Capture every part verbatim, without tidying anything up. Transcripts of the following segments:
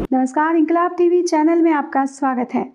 नमस्कार, इंकलाब TV channel में आपका स्वागत है।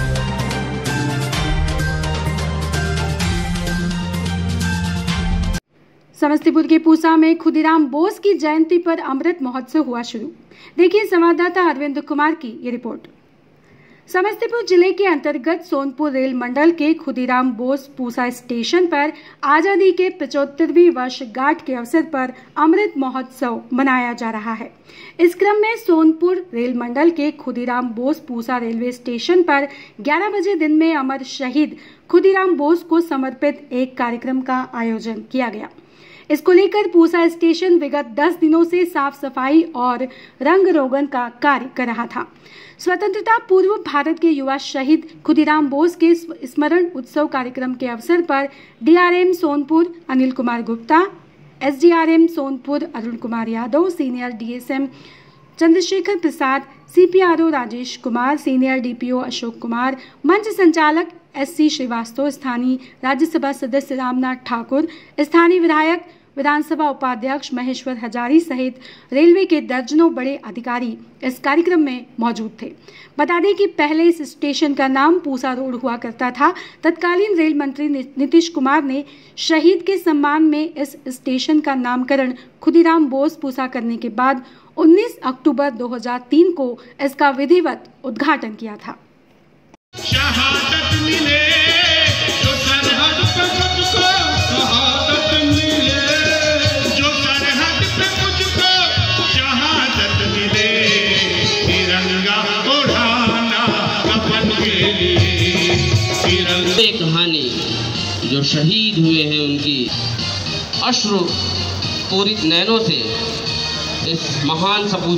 समस्तीपुर के पूसा में खुदीराम बोस की जयंती पर अमृत महोत्सव हुआ शुरू। देखिए संवाददाता अरविंद कुमार की ये रिपोर्ट। समस्तीपुर जिले के अंतर्गत सोनपुर रेल मंडल के खुदीराम बोस पूसा स्टेशन पर आजादी के पचहत्तरवीं वर्षगांठ के अवसर पर अमृत महोत्सव मनाया जा रहा है। इस क्रम में सोनपुर रेल मंडल के खुदीराम बोस पूसा रेलवे स्टेशन पर ग्यारह बजे दिन में अमर शहीद खुदीराम बोस को समर्पित एक कार्यक्रम का आयोजन किया गया। इसको लेकर पूसा स्टेशन विगत दस दिनों से साफ सफाई और रंग रोगन का कार्य कर रहा था। स्वतंत्रता पूर्व भारत के युवा शहीद खुदीराम बोस के स्मरण उत्सव कार्यक्रम के अवसर पर DRM Sonpur Anil Kumar Gupta, SDRM Sonpur Arun Kumar Yadav, senior DSM Chandrashekhar Prasad, CPRO Rajesh Kumar, senior DPO Ashok Kumar, मंच संचालक एस सी श्रीवास्तव, स्थानीय राज्यसभा सदस्य रामनाथ ठाकुर, स्थानीय विधायक विधानसभा उपाध्यक्ष महेश्वर हजारी सहित रेलवे के दर्जनों बड़े अधिकारी इस कार्यक्रम में मौजूद थे। बता दें कि पहले इस स्टेशन का नाम पूसा रोड हुआ करता था। तत्कालीन रेल मंत्री नीतीश कुमार ने शहीद के सम्मान में इस स्टेशन का नामकरण खुदीराम बोस पूसा करने के बाद उन्नीस अक्टूबर दो हज़ार तीन को इसका विधिवत उद्घाटन किया था। शहादत मिले जो सरहद पे मुझको, शहादत मिले जो सरहद पे मुझको, शहादत मिले तिरंगा उड़ाना अपन के लिए तिरंगा। कहानी जो शहीद हुए हैं उनकी अश्रु पूरित नैनों से इस महान सपूत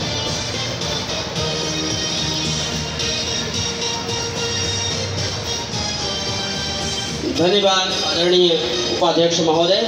धन्यवाद आदरणीय उपाध्यक्ष महोदय।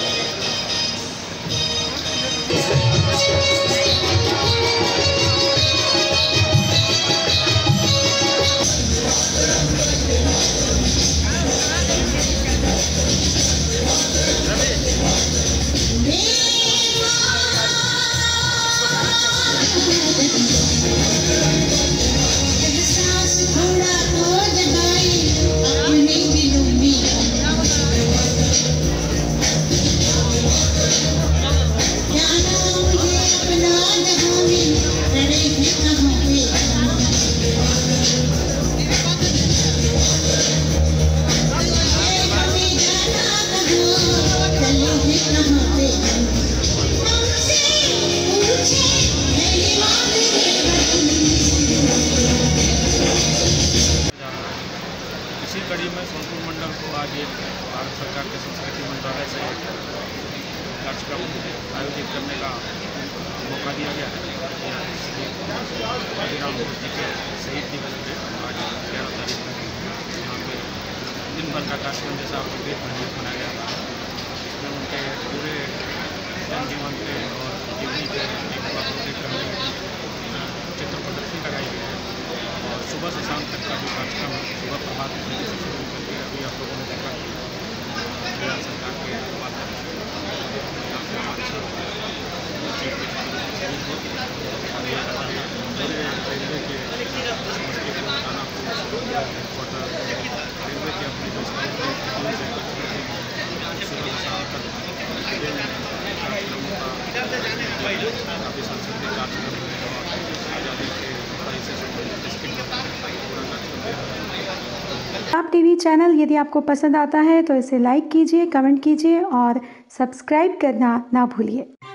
इसी कड़ी में सोनपुर मंडल को आज एक भारत सरकार के संस्कृति मंत्रालय से कार्यक्रम आयोजित करने का मौका दिया गया है। खुदीराम बोस जी के शहीद दिवस पे आज ग्यारह तारीख को यहाँ पे दिन भर का कार्यक्रम जैसा आपको देख रहे मनाया गया था। इसमें उनके पूरे जनजीवन के और जीवनी के चित्र प्रदर्शनी लगाई गई है और सुबह से शाम तक का जो कार्यक्रम सुबह प्रभात से शुरू करके अभी आप लोगों ने देखा बिहार सरकार के माध्यम से रेलवे के समस्तीपुर दानापुर हेडक्वार्टर रेलवे के अपने जो सुबह से शाम तक कार्यक्रमों का काफ़ी सांस्कृतिक कार्यक्रम आज़ादी के आप टीवी चैनल यदि आपको पसंद आता है तो इसे लाइक कीजिए, कमेंट कीजिए और सब्सक्राइब करना ना भूलिए।